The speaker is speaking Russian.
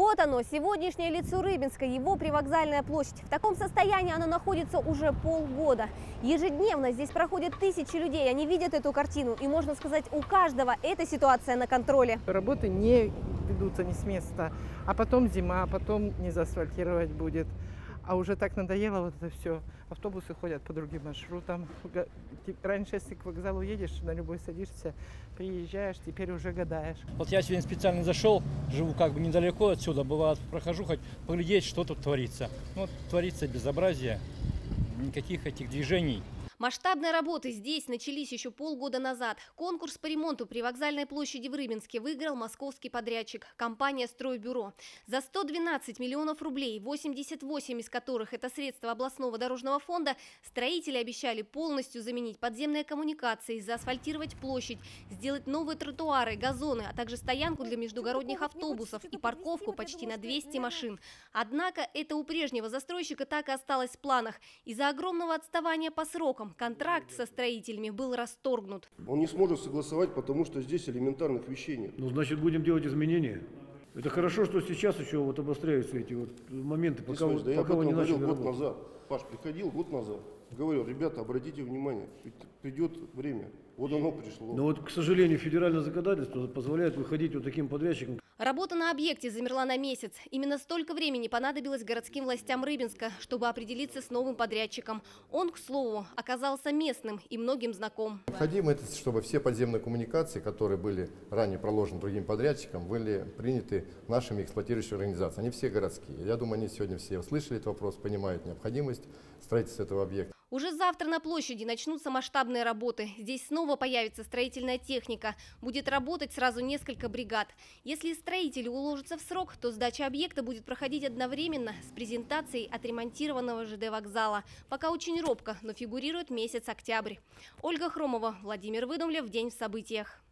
Вот оно, сегодняшнее лицо Рыбинска, его привокзальная площадь. В таком состоянии оно находится уже полгода. Ежедневно здесь проходят тысячи людей, они видят эту картину. И можно сказать, у каждого эта ситуация на контроле. Работы не ведутся ни с места, а потом зима, потом не заасфальтировать будет. А уже так надоело вот это все. Автобусы ходят по другим маршрутам. Раньше, если к вокзалу едешь, на любой садишься, приезжаешь, теперь уже гадаешь. Вот я сегодня специально зашел, живу как бы недалеко отсюда, бывает, прохожу хоть поглядеть, что тут творится. Вот творится безобразие, никаких этих движений. Масштабные работы здесь начались еще полгода назад. Конкурс по ремонту привокзальной площади в Рыбинске выиграл московский подрядчик – компания «Стройбюро». За 112 миллионов рублей, 88 из которых это средства областного дорожного фонда, строители обещали полностью заменить подземные коммуникации, заасфальтировать площадь, сделать новые тротуары, газоны, а также стоянку для междугородних автобусов и парковку почти на 200 машин. Однако это у прежнего застройщика так и осталось в планах. Из-за огромного отставания по срокам контракт со строителями был расторгнут. Он не сможет согласовать, потому что здесь элементарных вещей нет. Ну, значит, будем делать изменения. Это хорошо, что сейчас еще вот обостряются эти вот моменты, пока я об этом не начали говорил год работать. назад. Паш приходил год назад, говорил: ребята, обратите внимание, придет время. Вот оно пришло. Но вот, к сожалению, федеральное законодательство позволяет выходить вот таким подрядчикам. Работа на объекте замерла на месяц. Именно столько времени понадобилось городским властям Рыбинска, чтобы определиться с новым подрядчиком. Он, к слову, оказался местным и многим знаком. Необходимо это, чтобы все подземные коммуникации, которые были ранее проложены другим подрядчиком, были приняты нашими эксплуатирующими организациями. Они все городские. Я думаю, они сегодня все услышали этот вопрос, понимают необходимость строительства этого объекта. Уже завтра на площади начнутся масштабные работы. Здесь снова появится строительная техника. Будет работать сразу несколько бригад. Если строители уложатся в срок, то сдача объекта будет проходить одновременно с презентацией отремонтированного ЖД вокзала. Пока очень робко, но фигурирует месяц октябрь. Ольга Хромова, Владимир Выдумлев. День в событиях.